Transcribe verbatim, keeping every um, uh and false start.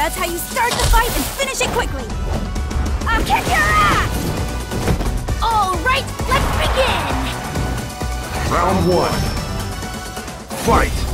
That's how you start the fight and finish it quickly! I'll kick your ass! Alright, let's begin! Round one. Fight!